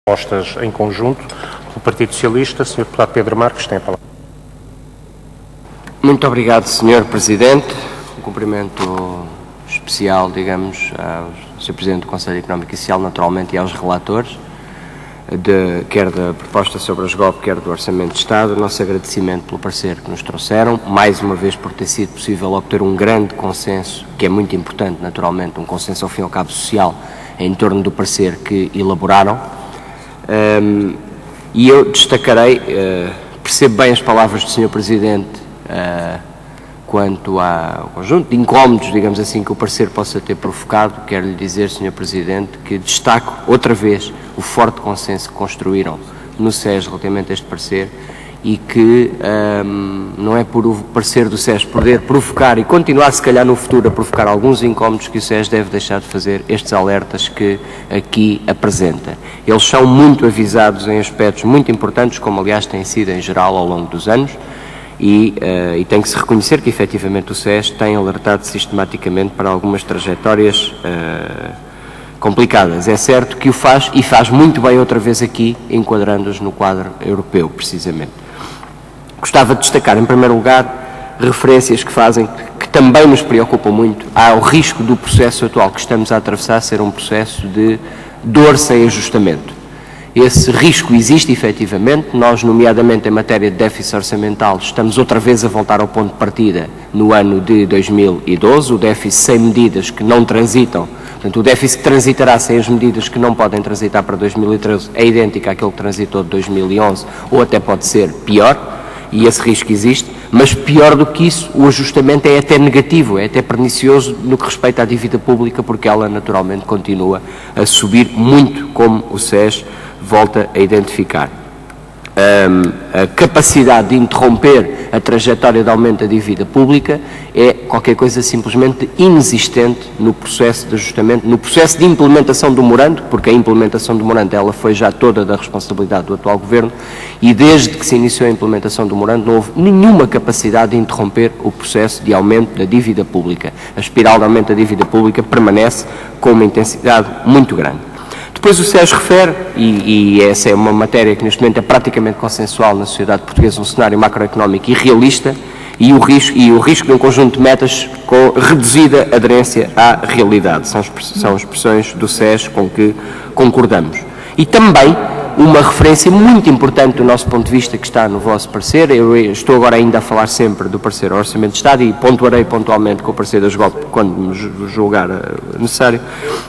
Postas em conjunto pelo Partido Socialista. Sr. Deputado Pedro Marques tem a palavra. Muito obrigado, Sr. Presidente. Um cumprimento especial, digamos, ao Sr. Presidente do Conselho Económico e Social, naturalmente, e aos relatores, quer da proposta sobre a SGOP, quer do Orçamento de Estado. Nosso agradecimento pelo parecer que nos trouxeram, mais uma vez por ter sido possível obter um grande consenso, que é muito importante, naturalmente, um consenso ao fim e ao cabo social, em torno do parecer que elaboraram. E eu destacarei, percebo bem as palavras do Sr. Presidente quanto ao conjunto de incómodos, digamos assim, que o parecer possa ter provocado. Quero lhe dizer, Sr. Presidente, que destaco outra vez o forte consenso que construíram no SES relativamente a este parecer e que não é por o parecer do SES poder provocar e continuar, se calhar no futuro, a provocar alguns incómodos, que o SES deve deixar de fazer estes alertas que aqui apresenta. Eles são muito avisados em aspectos muito importantes, como aliás têm sido em geral ao longo dos anos, e tem que se reconhecer que efetivamente o SES tem alertado sistematicamente para algumas trajetórias complicadas. É certo que o faz, e faz muito bem outra vez aqui, enquadrando-os no quadro europeu, precisamente. Gostava de destacar, em primeiro lugar, referências que fazem, que também nos preocupam muito, ao risco do processo atual que estamos a atravessar ser um processo de dor sem ajustamento. Esse risco existe efetivamente. Nós, nomeadamente em matéria de déficit orçamental, estamos outra vez a voltar ao ponto de partida no ano de 2012, o déficit sem medidas que não transitam. Portanto, o déficit que transitará sem as medidas que não podem transitar para 2013 é idêntico àquele que transitou de 2011, ou até pode ser pior, e esse risco existe, mas pior do que isso, o ajustamento é até negativo, é até pernicioso no que respeita à dívida pública, porque ela naturalmente continua a subir muito, como o SES volta a identificar. A capacidade de interromper a trajetória de aumento da dívida pública é qualquer coisa simplesmente inexistente no processo de ajustamento, no processo de implementação do memorando, porque a implementação do memorando ela foi já toda da responsabilidade do atual Governo, e desde que se iniciou a implementação do memorando não houve nenhuma capacidade de interromper o processo de aumento da dívida pública. A espiral de aumento da dívida pública permanece com uma intensidade muito grande. Depois o SES refere, e essa é uma matéria que neste momento é praticamente consensual na sociedade portuguesa, um cenário macroeconómico irrealista e o risco de um conjunto de metas com reduzida aderência à realidade. São expressões do SES com que concordamos. E também uma referência muito importante do nosso ponto de vista que está no vosso parecer. Eu estou agora ainda a falar sempre do parecer ao Orçamento de Estado e pontuarei pontualmente com o parecer da SGOP quando me julgar necessário.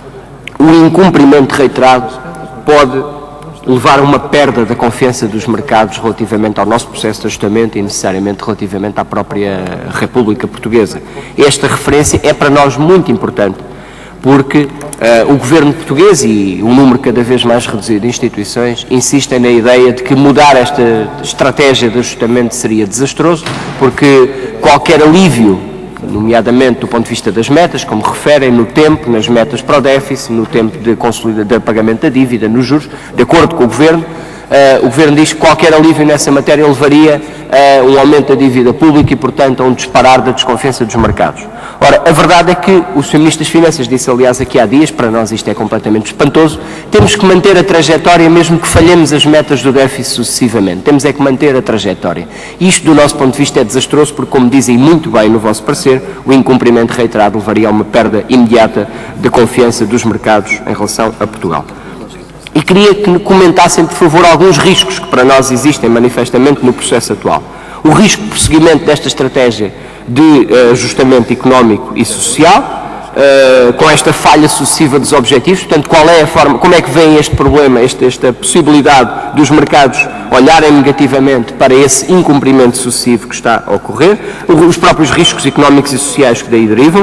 O incumprimento reiterado pode levar a uma perda da confiança dos mercados relativamente ao nosso processo de ajustamento e necessariamente relativamente à própria República Portuguesa. Esta referência é para nós muito importante, porque o Governo português e um número cada vez mais reduzido de instituições insistem na ideia de que mudar esta estratégia de ajustamento seria desastroso, porque qualquer alívio, nomeadamente do ponto de vista das metas, como referem no tempo, nas metas para o déficit, no tempo de pagamento da dívida, nos juros, de acordo com o Governo diz que qualquer alívio nessa matéria levaria a um aumento da dívida pública e, portanto, a um disparar da desconfiança dos mercados. Ora, a verdade é que o Sr. Ministro das Finanças disse, aliás, aqui há dias, para nós isto é completamente espantoso, temos que manter a trajetória mesmo que falhemos as metas do déficit sucessivamente. Temos é que manter a trajetória. Isto, do nosso ponto de vista, é desastroso porque, como dizem muito bem no vosso parecer, o incumprimento reiterado levaria a uma perda imediata de confiança dos mercados em relação a Portugal. E queria que comentassem, por favor, alguns riscos que para nós existem manifestamente no processo atual. O risco de prosseguimento desta estratégia de ajustamento económico e social, com esta falha sucessiva dos objetivos. Portanto, qual é a forma, como é que vem este problema, esta possibilidade dos mercados olharem negativamente para esse incumprimento sucessivo que está a ocorrer, os próprios riscos económicos e sociais que daí derivam,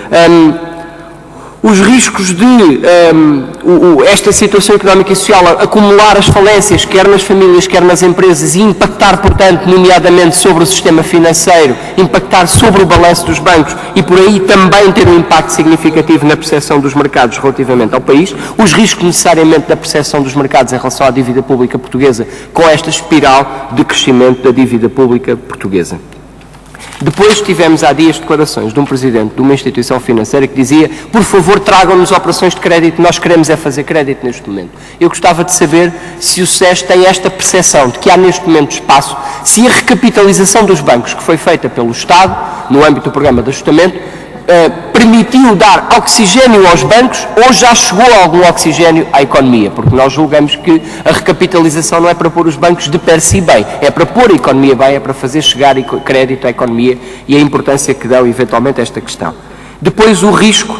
os riscos de esta situação económica e social acumular as falências, quer nas famílias, quer nas empresas, e impactar, portanto, nomeadamente sobre o sistema financeiro, impactar sobre o balanço dos bancos e, por aí, também ter um impacto significativo na percepção dos mercados relativamente ao país, os riscos necessariamente da percepção dos mercados em relação à dívida pública portuguesa, com esta espiral de crescimento da dívida pública portuguesa. Depois tivemos há dias declarações de um presidente de uma instituição financeira que dizia: por favor, tragam-nos operações de crédito, nós queremos é fazer crédito neste momento. Eu gostava de saber se o SES tem esta percepção de que há neste momento espaço, se a recapitalização dos bancos que foi feita pelo Estado, no âmbito do programa de ajustamento, permitiu dar oxigênio aos bancos ou já chegou algum oxigênio à economia, porque nós julgamos que a recapitalização não é para pôr os bancos de per si bem, é para pôr a economia bem, é para fazer chegar crédito à economia e a importância que dão eventualmente a esta questão. Depois o risco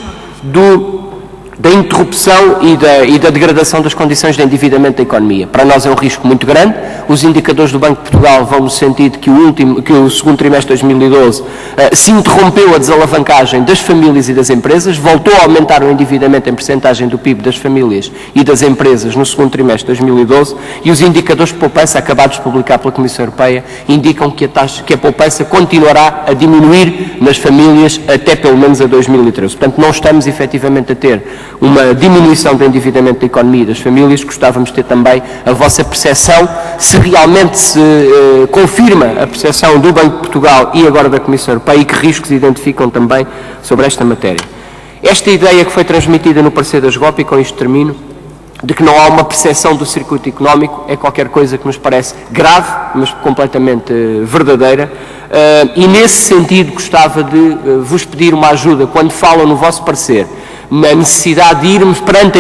da interrupção e da degradação das condições de endividamento da economia. Para nós é um risco muito grande. Os indicadores do Banco de Portugal vão no sentido que o segundo trimestre de 2012 se interrompeu a desalavancagem das famílias e das empresas, voltou a aumentar o endividamento em percentagem do PIB das famílias e das empresas no segundo trimestre de 2012 e os indicadores de poupança acabados de publicar pela Comissão Europeia indicam que a poupança continuará a diminuir nas famílias até pelo menos a 2013. Portanto, não estamos efetivamente a ter uma diminuição do endividamento da economia e das famílias. Gostávamos de ter também a vossa percepção, se realmente se confirma a percepção do Banco de Portugal e agora da Comissão Europeia e que riscos identificam também sobre esta matéria. Esta ideia que foi transmitida no parecer da SGOP, e com isto termino, de que não há uma percepção do circuito económico, é qualquer coisa que nos parece grave, mas completamente verdadeira, e nesse sentido gostava de vos pedir uma ajuda quando falam no vosso parecer na necessidade de irmos perante a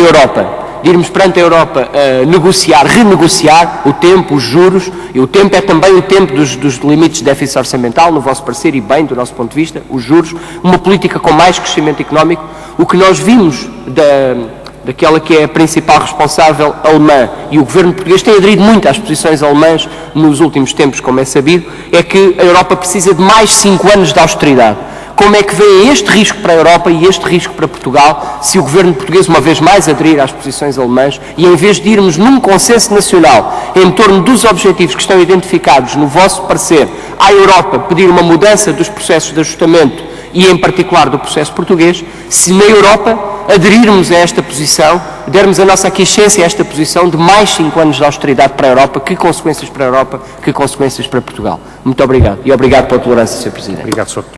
Europa, a negociar, renegociar o tempo, os juros, e o tempo é também o tempo dos limites de déficit orçamental, no vosso parecer, e bem, do nosso ponto de vista, os juros, uma política com mais crescimento económico. O que nós vimos daquela que é a principal responsável alemã, e o governo português tem aderido muito às posições alemãs nos últimos tempos, como é sabido, é que a Europa precisa de mais 5 anos de austeridade. Como é que vê este risco para a Europa e este risco para Portugal, se o governo português, uma vez mais, aderir às posições alemãs e, em vez de irmos num consenso nacional em torno dos objetivos que estão identificados no vosso parecer, à Europa pedir uma mudança dos processos de ajustamento e, em particular, do processo português, se na Europa aderirmos a esta posição, dermos a nossa aquiescência a esta posição de mais 5 anos de austeridade para a Europa, que consequências para a Europa, que consequências para Portugal. Muito obrigado. E obrigado pela tolerância, Sr. Presidente. Obrigado, Sr.